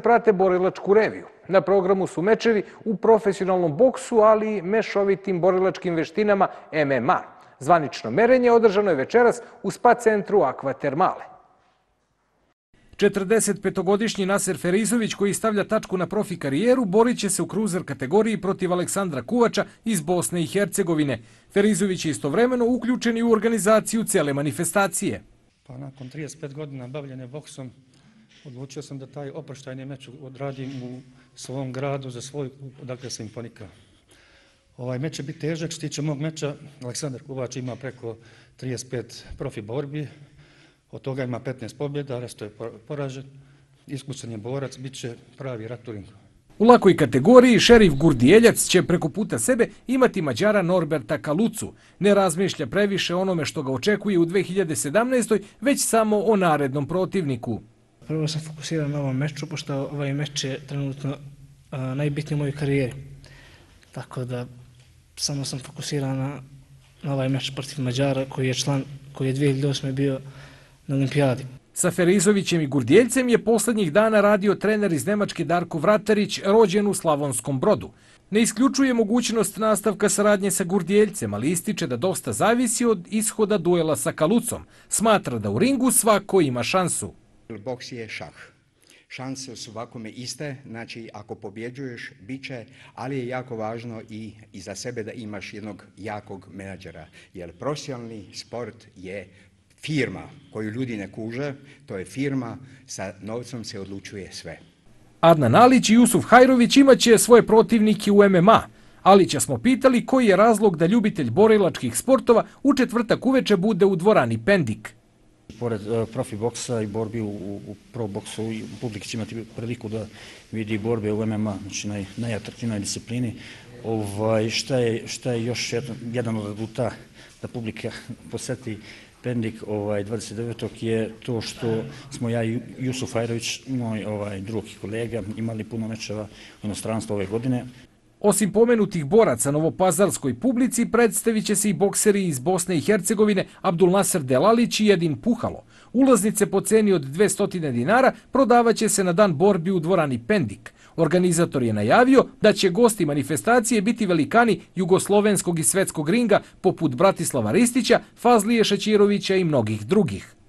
prate borilačku reviju. Na programu su mečevi u profesionalnom boksu, ali i mešovitim borilačkim veštinama MMA. Zvanično merenje održano je večeras u spa centru Aqua Termale. 45-godišnji Naser Ferizović, koji stavlja tačku na profi karijeru, borit će se u kruzer kategoriji protiv Aleksandra Kuvača iz Bosne i Hercegovine. Ferizović je istovremeno uključen i u organizaciju cele manifestacije. Pa nakon 35 godina bavljenja boksom odlučio sam da taj oproštajni meč odradim u svom gradu za svoj klub odakle sam ponikao. Ovaj meč će biti težak. Što se tiče mog meča, Aleksandar Kuvač ima preko 35 profi borbi. Od toga ima 15 pobjeda, resto je poražen. Iskusan je borac, bit će pravi rat u ringu. U lakoj kategoriji Šerif Gurdijeljac će preko puta sebe imati Mađara Norberta Kalucu. Ne razmišlja previše onome što ga očekuje u 2017. već samo o narednom protivniku. Prvo sam fokusiran na ovom meču, pošto ovaj meč je trenutno najbitniji u mojoj karijeri. Tako da samo sam fokusiran na ovaj meč protiv Mađara, koji je 2008. bio na olimpijadi. Sa Ferizovićem i Gurdijeljcem je poslednjih dana radio trener iz Nemačke Darko Vratarić, rođen u Slavonskom Brodu. Ne isključuje mogućnost nastavka saradnje sa Gurdijeljcem, ali ističe da dosta zavisi od ishoda duela sa Kalucom. Smatra da u ringu svako ima šansu. Boks je šah. Šanse su svakome iste, znači ako pobjeđuješ, bit će, ali je jako važno i za sebe da imaš jednog jakog menadžera. Jer profesionalni sport je firma koju ljudi ne kuže, to je firma, sa novcom se odlučuje sve. Adnan Alić i Jusuf Hajrović imaće svoje protivnike u MMA. Alića smo pitali koji je razlog da ljubitelj borilačkih sportova u četvrtak uveče bude u dvorani Pendik. Pored profi boksa i borbi u pro boksu, publika će imati priliku da vidi borbe u MMA, znači najatraktivnoj disciplini. Šta je još jedan od aduta da publika poseti Pendik 29. je to što smo ja i Jusuf Hajrović, moj drug i kolega, imali puno mečeva u inostranstvu ove godine. Osim pomenutih boraca novopazarskoj publici, predstavit će se i bokseri iz Bosne i Hercegovine Abdulnaser Delalić i Edin Puhalo. Ulaznice po ceni od 200 dinara prodavaće se na dan borbi u dvorani Pendik. Organizator je najavio da će gosti manifestacije biti velikani jugoslovenskog i svetskog ringa poput Bratislava Ristića, Fazlije Šećirovića i mnogih drugih.